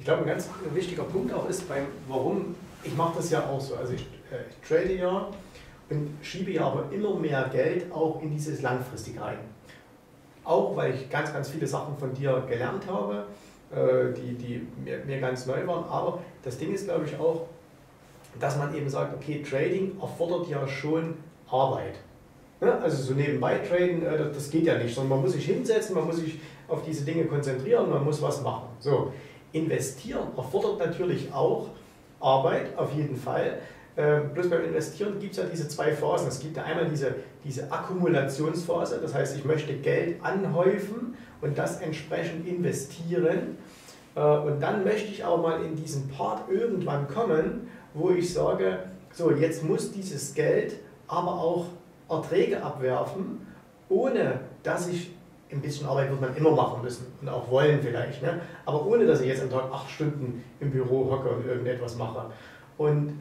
glaube, ein ganz wichtiger Punkt auch ist, warum, ich mache das ja auch so, also ich trade ja und schiebe ja aber immer mehr Geld auch in dieses Langfristige rein. Auch weil ich ganz, ganz viele Sachen von dir gelernt habe, die mir ganz neu waren, aber das Ding ist, glaube ich, auch, dass man eben sagt, okay, Trading erfordert ja schon Arbeit. Ja, also so nebenbei traden, das geht ja nicht, sondern man muss sich hinsetzen, man muss sich auf diese Dinge konzentrieren, man muss was machen. So, investieren erfordert natürlich auch Arbeit, auf jeden Fall. Bloß beim Investieren gibt es ja diese zwei Phasen. Es gibt ja einmal diese Akkumulationsphase, das heißt, ich möchte Geld anhäufen und das entsprechend investieren. Und dann möchte ich auch mal in diesen Part irgendwann kommen, wo ich sage, so jetzt muss dieses Geld aber auch Erträge abwerfen, ohne dass ich, ein bisschen Arbeit wird man immer machen müssen und auch wollen vielleicht, ne? Aber ohne dass ich jetzt am Tag 8 Stunden im Büro hocke und irgendetwas mache. Und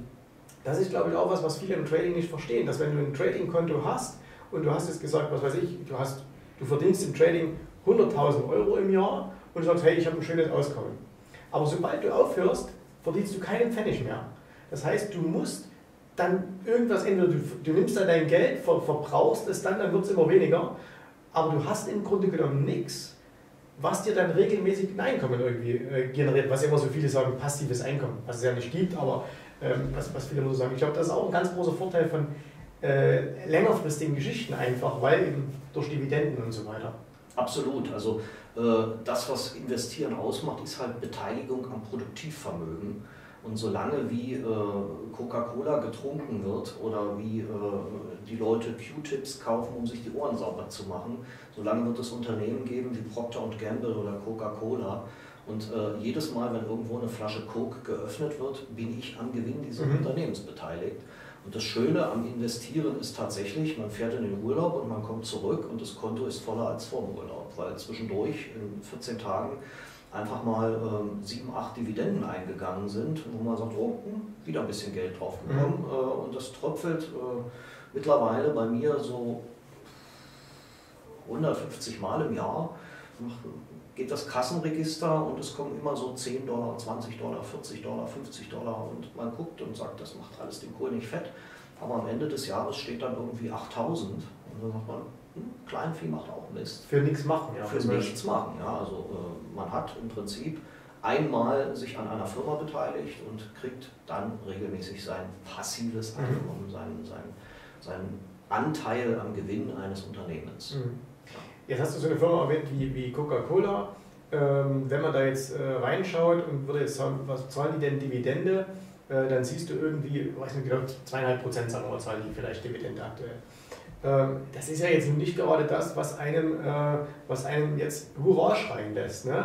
das ist, glaube ich, auch was viele im Trading nicht verstehen, dass wenn du ein Trading-Konto hast und du hast jetzt gesagt, was weiß ich, du verdienst im Trading 100.000 Euro im Jahr und du sagst, hey, ich habe ein schönes Auskommen. Aber sobald du aufhörst, verdienst du keinen Pfennig mehr. Das heißt, du musst dann irgendwas, entweder du nimmst dann dein Geld, verbrauchst es dann wird es immer weniger, aber du hast im Grunde genommen nichts, was dir dann regelmäßig ein Einkommen irgendwie generiert, was ja immer so viele sagen, passives Einkommen, was es ja nicht gibt, aber was viele immer so sagen. Ich glaube, das ist auch ein ganz großer Vorteil von längerfristigen Geschichten einfach, weil eben durch Dividenden und so weiter. Absolut, also das, was Investieren ausmacht, ist halt Beteiligung am Produktivvermögen. Und solange wie Coca-Cola getrunken wird oder wie die Leute Q-Tips kaufen, um sich die Ohren sauber zu machen, solange wird es Unternehmen geben wie Procter & Gamble oder Coca-Cola. Und jedes Mal, wenn irgendwo eine Flasche Coke geöffnet wird, bin ich am Gewinn dieses Unternehmens beteiligt. Und das Schöne am Investieren ist tatsächlich, man fährt in den Urlaub und man kommt zurück und das Konto ist voller als vor dem Urlaub, weil zwischendurch in 14 Tagen einfach mal 7, 8 Dividenden eingegangen sind, wo man sagt, oh, wieder ein bisschen Geld drauf bekommen. Und das tröpfelt mittlerweile bei mir so 150 Mal im Jahr. Geht das Kassenregister und es kommen immer so 10 Dollar, 20 Dollar, 40 Dollar, 50 Dollar und man guckt und sagt, das macht alles den Kohl nicht fett. Aber am Ende des Jahres steht dann irgendwie 8.000 und dann sagt man, Kleinvieh macht auch Mist. Für nichts machen, ja. Für nichts machen, ja. Also man hat im Prinzip einmal sich an einer Firma beteiligt und kriegt dann regelmäßig sein passives Einkommen, seinen Anteil am Gewinn eines Unternehmens. Jetzt hast du so eine Firma erwähnt wie Coca-Cola. Wenn man da jetzt reinschaut und würde jetzt sagen, was zahlen die denn Dividende, dann siehst du irgendwie, weiß nicht, 2,5% sagen wir, zahlen die vielleicht Dividende aktuell. Das ist ja jetzt nicht gerade das, was einem jetzt Hurra schreien lässt. Ne?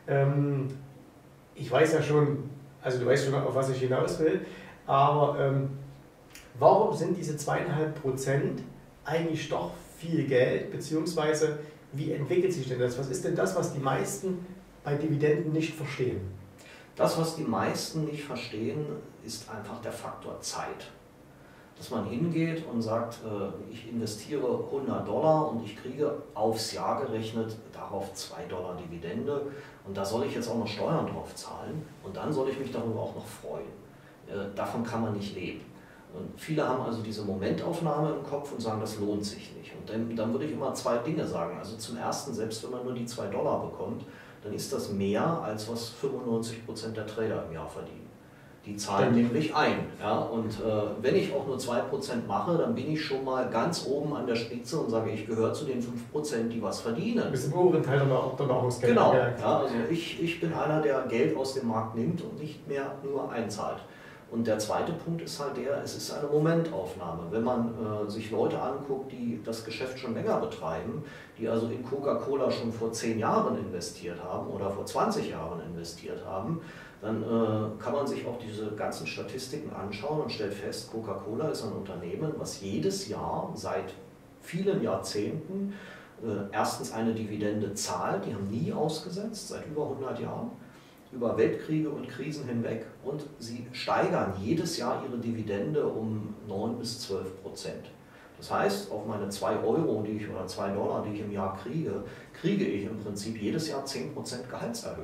Ich weiß ja schon, also du weißt schon, auf was ich hinaus will, aber warum sind diese 2,5% eigentlich doch viel Geld, beziehungsweise wie entwickelt sich denn das? Was ist denn das, was die meisten bei Dividenden nicht verstehen? Das, was die meisten nicht verstehen, ist einfach der Faktor Zeit. Dass man hingeht und sagt, ich investiere 100 Dollar und ich kriege aufs Jahr gerechnet darauf 2 Dollar Dividende und da soll ich jetzt auch noch Steuern drauf zahlen und dann soll ich mich darüber auch noch freuen. Davon kann man nicht leben. Und viele haben also diese Momentaufnahme im Kopf und sagen, das lohnt sich nicht. Und dann würde ich immer 2 Dinge sagen. Also zum Ersten, selbst wenn man nur die 2 Dollar bekommt, dann ist das mehr, als was 95% der Trader im Jahr verdienen. Die zahlen nämlich ein. Ja? Und wenn ich auch nur 2% mache, dann bin ich schon mal ganz oben an der Spitze und sage, ich gehöre zu den 5%, die was verdienen. Du bist im oberen Teil der Nahrungskette. Genau. Ja, also ich bin einer, der Geld aus dem Markt nimmt und nicht mehr nur einzahlt. Und der zweite Punkt ist halt es ist eine Momentaufnahme. Wenn man sich Leute anguckt, die das Geschäft schon länger betreiben, die also in Coca-Cola schon vor 10 Jahren investiert haben oder vor 20 Jahren investiert haben, dann kann man sich auch diese ganzen Statistiken anschauen und stellt fest, Coca-Cola ist ein Unternehmen, was jedes Jahr seit vielen Jahrzehnten erstens eine Dividende zahlt, die haben nie ausgesetzt, seit über 100 Jahren. Über Weltkriege und Krisen hinweg und sie steigern jedes Jahr ihre Dividende um 9 bis 12%. Das heißt, auf meine 2 Euro oder 2 Dollar, die ich im Jahr kriege, kriege ich im Prinzip jedes Jahr 10% Gehaltserhöhung.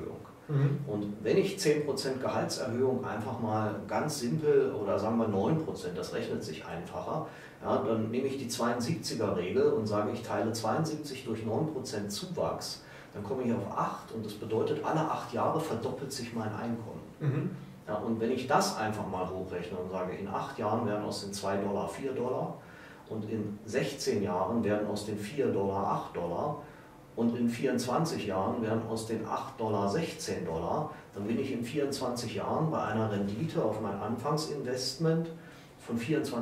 Und wenn ich 10% Gehaltserhöhung einfach mal ganz simpel oder sagen wir 9%, das rechnet sich einfacher, ja, dann nehme ich die 72er-Regel und sage, ich teile 72 durch 9% Zuwachs, dann komme ich auf 8 und das bedeutet, alle 8 Jahre verdoppelt sich mein Einkommen. Ja, und wenn ich das einfach mal hochrechne und sage, in 8 Jahren werden aus den $2 $4 und in 16 Jahren werden aus den $4 $8 und in 24 Jahren werden aus den $8 $16, dann bin ich in 24 Jahren bei einer Rendite auf mein Anfangsinvestment von 24%.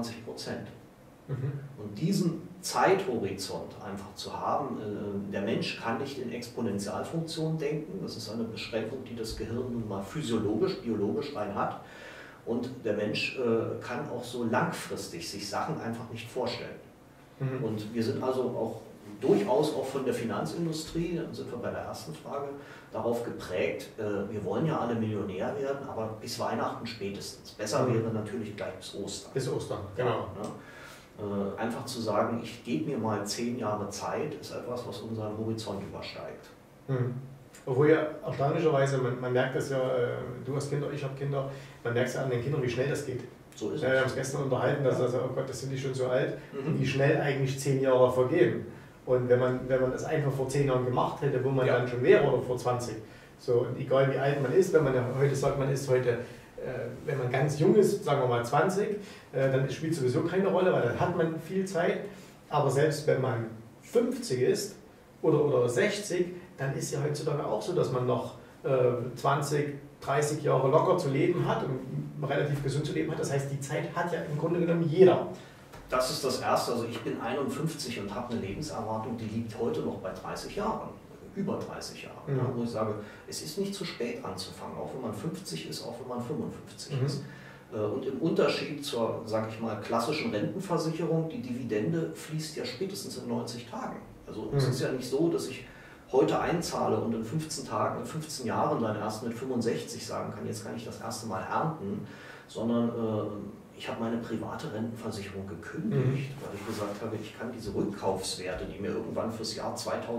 Und diesen Zeithorizont einfach zu haben, der Mensch kann nicht in Exponentialfunktionen denken, das ist eine Beschränkung, die das Gehirn nun mal physiologisch, biologisch rein hat. Und der Mensch kann auch so langfristig sich Sachen einfach nicht vorstellen. Und wir sind also auch durchaus auch von der Finanzindustrie, dann sind wir bei der ersten Frage, darauf geprägt, wir wollen ja alle Millionär werden, aber bis Weihnachten spätestens. Besser wäre natürlich gleich bis Ostern. Bis Ostern, genau. Ja, ne? Einfach zu sagen, ich gebe mir mal 10 Jahre Zeit, ist etwas, was unseren Horizont übersteigt. Obwohl ja erstaunlicherweise, man merkt das ja, du hast Kinder, ich habe Kinder, man merkt es ja an den Kindern, wie schnell das geht. So ist es. Wir haben es gestern unterhalten, dass also, oh Gott, das sind die schon so alt, wie schnell eigentlich 10 Jahre vergehen. Und wenn man das einfach vor 10 Jahren gemacht hätte, wo man dann schon wäre oder vor 20, so, und egal wie alt man ist, wenn man ja heute sagt, man ist heute, wenn man ganz jung ist, sagen wir mal 20, dann spielt sowieso keine Rolle, weil dann hat man viel Zeit. Aber selbst wenn man 50 ist oder 60, dann ist ja heutzutage auch so, dass man noch 20, 30 Jahre locker zu leben hat und relativ gesund zu leben hat. Das heißt, die Zeit hat ja im Grunde genommen jeder. Das ist das Erste. Also ich bin 51 und habe eine Lebenserwartung, die liegt heute noch bei 30 Jahren. Über 30 Jahren, ja, wo ich sage, es ist nicht zu spät anzufangen, auch wenn man 50 ist, auch wenn man 55 ist. Und im Unterschied zur, sage ich mal, klassischen Rentenversicherung, die Dividende fließt ja spätestens in 90 Tagen. Also es ist ja nicht so, dass ich heute einzahle und in 15 Tagen, in 15 Jahren dann erst mit 65 sagen kann, jetzt kann ich das erste Mal ernten, sondern ich habe meine private Rentenversicherung gekündigt, weil ich gesagt habe, ich kann diese Rückkaufswerte, die mir irgendwann fürs Jahr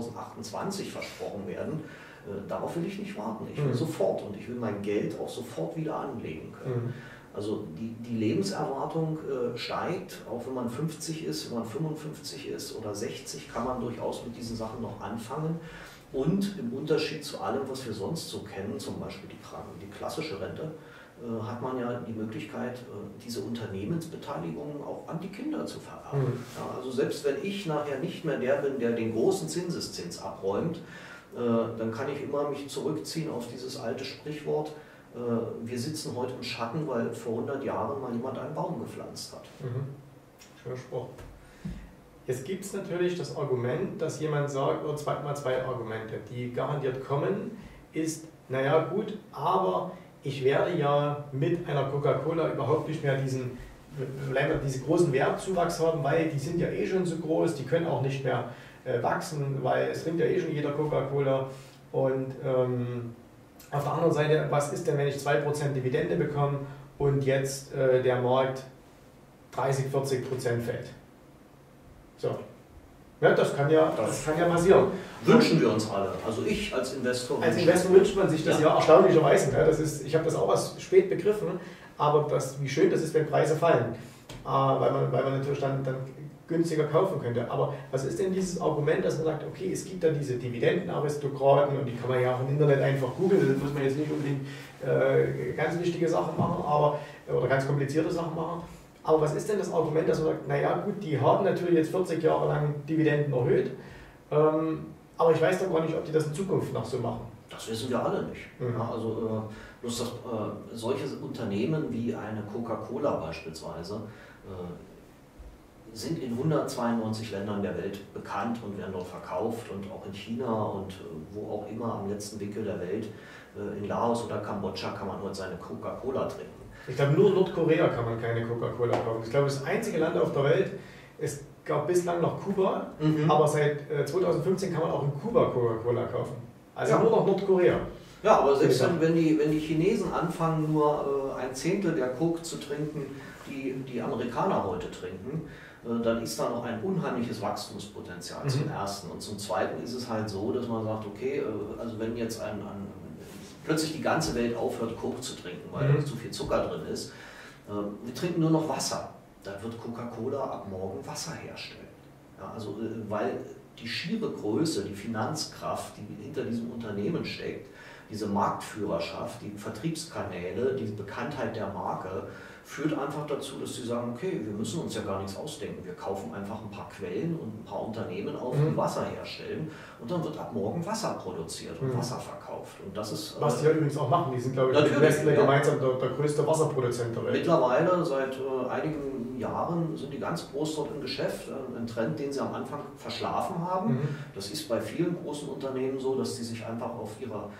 2028 versprochen werden, darauf will ich nicht warten. Ich will sofort und ich will mein Geld auch sofort wieder anlegen können. Also die Lebenserwartung steigt, auch wenn man 50 ist, wenn man 55 ist oder 60, kann man durchaus mit diesen Sachen noch anfangen. Und im Unterschied zu allem, was wir sonst so kennen, zum Beispiel die klassische Rente, hat man ja die Möglichkeit, diese Unternehmensbeteiligungen auch an die Kinder zu vererben. Ja, also selbst wenn ich nachher nicht mehr der bin, der den großen Zinseszins abräumt, dann kann ich immer mich zurückziehen auf dieses alte Sprichwort, wir sitzen heute im Schatten, weil vor 100 Jahren mal jemand einen Baum gepflanzt hat. Schöner Spruch. Jetzt gibt es natürlich das Argument, dass jemand sagt, oder zwei Argumente, die garantiert kommen, ist, naja gut, aber ich werde ja mit einer Coca-Cola überhaupt nicht mehr diesen großen Wertzuwachs haben, weil die sind ja eh schon so groß, die können auch nicht mehr wachsen, weil es trinkt ja eh schon jeder Coca-Cola. Und auf der anderen Seite, was ist denn, wenn ich 2% Dividende bekomme und jetzt der Markt 30-40% fällt? So. Ja, das kann ja passieren. Wünschen wir uns alle. Also ich als Investor. Als Investor wünscht man sich das ja erstaunlicherweise. Ja, ich habe das auch erst spät begriffen, aber wie schön das ist, wenn Preise fallen. Weil man natürlich dann günstiger kaufen könnte. Aber was ist denn dieses Argument, dass man sagt, okay, es gibt da diese Dividendenaristokraten und die kann man ja auch im Internet einfach googeln, das muss man jetzt nicht unbedingt ganz wichtige Sachen machen, oder ganz komplizierte Sachen machen. Aber was ist denn das Argument, dass man sagt, naja gut, die haben natürlich jetzt 40 Jahre lang Dividenden erhöht, aber ich weiß doch gar nicht, ob die das in Zukunft noch so machen. Das wissen wir alle nicht. Ja, also bloß solche Unternehmen wie eine Coca-Cola beispielsweise sind in 192 Ländern der Welt bekannt und werden dort verkauft und auch in China und wo auch immer am letzten Winkel der Welt, in Laos oder Kambodscha kann man heute seine Coca-Cola trinken. Ich glaube, nur in Nordkorea kann man keine Coca-Cola kaufen. Ich glaube, das einzige Land auf der Welt, es gab bislang noch Kuba, aber seit 2015 kann man auch in Kuba Coca-Cola kaufen. Also nur noch Nordkorea. Ja, aber selbst wenn die Chinesen anfangen, nur ein Zehntel der Coke zu trinken, die Amerikaner heute trinken, dann ist da noch ein unheimliches Wachstumspotenzial zum Ersten. Und zum Zweiten ist es halt so, dass man sagt, okay, also wenn jetzt ein plötzlich die ganze Welt aufhört, Coke zu trinken, weil da zu viel Zucker drin ist. Wir trinken nur noch Wasser. Dann wird Coca-Cola ab morgen Wasser herstellen. Ja, also, weil die schiere Größe, die Finanzkraft, die hinter diesem Unternehmen steckt, diese Marktführerschaft, die Vertriebskanäle, die Bekanntheit der Marke, führt einfach dazu, dass sie sagen, okay, wir müssen uns ja gar nichts ausdenken, wir kaufen einfach ein paar Quellen und ein paar Unternehmen auf, die Wasser herstellen und dann wird ab morgen Wasser produziert und Wasser verkauft. Und das ist, was die ja übrigens auch machen, die sind glaube ich mit Nestlé gemeinsam der größte Wasserproduzent der Welt. Mittlerweile, seit einigen Jahren, sind die ganz groß dort im Geschäft, ein Trend, den sie am Anfang verschlafen haben. Das ist bei vielen großen Unternehmen so, dass sie sich einfach auf ihrer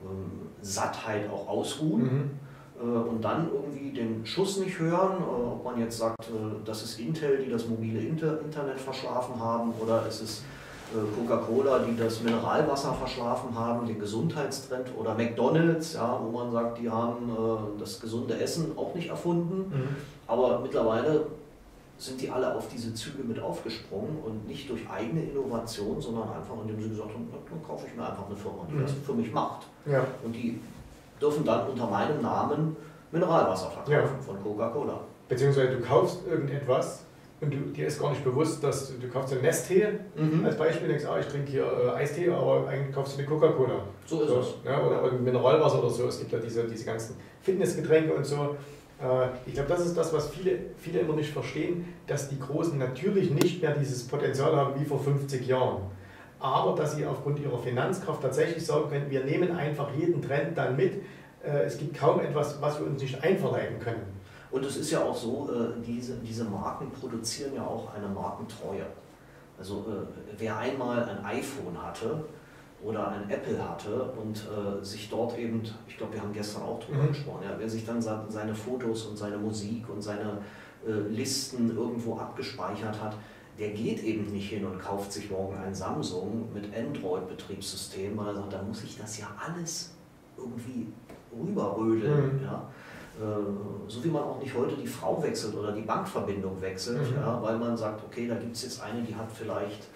Sattheit auch ausruhen. Und dann irgendwie den Schuss nicht hören, ob man jetzt sagt, das ist Intel, die das mobile Internet verschlafen haben, oder es ist Coca-Cola, die das Mineralwasser verschlafen haben, den Gesundheitstrend, oder McDonald's, ja, wo man sagt, die haben das gesunde Essen auch nicht erfunden. Aber mittlerweile sind die alle auf diese Züge mit aufgesprungen und nicht durch eigene Innovation, sondern einfach indem sie gesagt haben, dann kaufe ich mir einfach eine Firma, die das für mich macht. Ja. Und die dürfen dann unter meinem Namen Mineralwasser verkaufen von Coca-Cola. Beziehungsweise du kaufst irgendetwas und dir ist gar nicht bewusst, dass du kaufst einen Nesttee als Beispiel, denkst, ich trinke hier Eistee, aber eigentlich kaufst du eine Coca-Cola. So ist es. Ja, oder ein Mineralwasser oder so. Es gibt ja diese ganzen Fitnessgetränke und so. Ich glaube, das ist das, was viele immer nicht verstehen, dass die Großen natürlich nicht mehr dieses Potenzial haben wie vor 50 Jahren. Aber dass sie aufgrund ihrer Finanzkraft tatsächlich sagen können, wir nehmen einfach jeden Trend dann mit. Es gibt kaum etwas, was wir uns nicht einverleiben können. Und es ist ja auch so, diese Marken produzieren ja auch eine Markentreue. Also wer einmal ein iPhone hatte oder ein Apple hatte und sich dort eben, ich glaube, wir haben gestern auch drüber gesprochen, ja, wer sich dann seine Fotos und seine Musik und seine Listen irgendwo abgespeichert hat, der geht eben nicht hin und kauft sich morgen ein Samsung mit Android-Betriebssystem, weil er sagt, da muss ich das ja alles irgendwie rüberrödeln. Ja? So wie man auch nicht heute die Frau wechselt oder die Bankverbindung wechselt, ja? Weil man sagt, okay, da gibt es jetzt eine, die hat vielleicht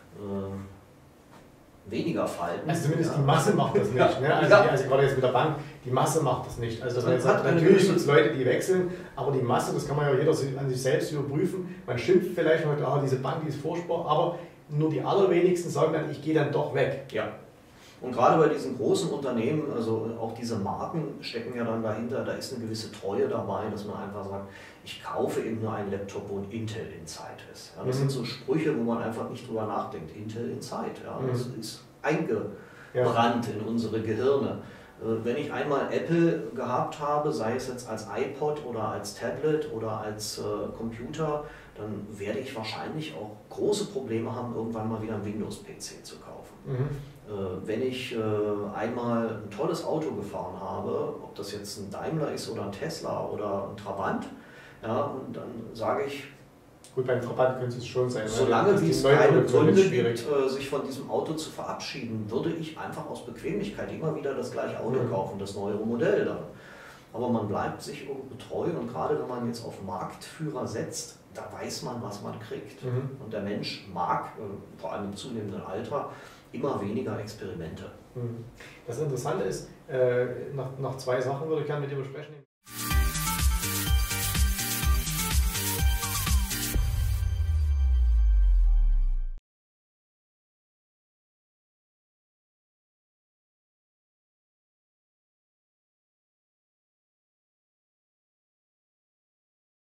weniger Falten. Also zumindest die Masse macht das nicht. Ne? Also gerade jetzt mit der Bank, die Masse macht das nicht. Also dass man jetzt sagt, natürlich gibt es Leute, die wechseln, aber die Masse, das kann man ja jeder an sich selbst überprüfen. Man schimpft vielleicht heute, diese Bank, die ist furchtbar, aber nur die allerwenigsten sagen dann, ich gehe dann doch weg. Ja. Und gerade bei diesen großen Unternehmen, also auch diese Marken stecken ja dann dahinter, da ist eine gewisse Treue dabei, dass man einfach sagt, ich kaufe eben nur einen Laptop, wo ein Intel Inside ist. Ja, das sind so Sprüche, wo man einfach nicht drüber nachdenkt. Intel Inside, ja, das ist eingebrannt in unsere Gehirne. Wenn ich einmal Apple gehabt habe, sei es jetzt als iPod oder als Tablet oder als Computer, dann werde ich wahrscheinlich auch große Probleme haben, irgendwann mal wieder einen Windows-PC zu kaufen. Wenn ich einmal ein tolles Auto gefahren habe, ob das jetzt ein Daimler ist oder ein Tesla oder ein Trabant, ja, und dann sage ich, gut, beim Trabant könnte es schon sein. Solange wie es keine Gründe gibt, sich von diesem Auto zu verabschieden, würde ich einfach aus Bequemlichkeit immer wieder das gleiche Auto kaufen, das neuere Modell dann. Aber man bleibt sich irgendwo treu und gerade wenn man jetzt auf Marktführer setzt, da weiß man, was man kriegt. Und der Mensch mag, vor allem im zunehmenden Alter, immer weniger Experimente. Das Interessante ist, nach zwei Sachen würde ich gerne mit dir besprechen.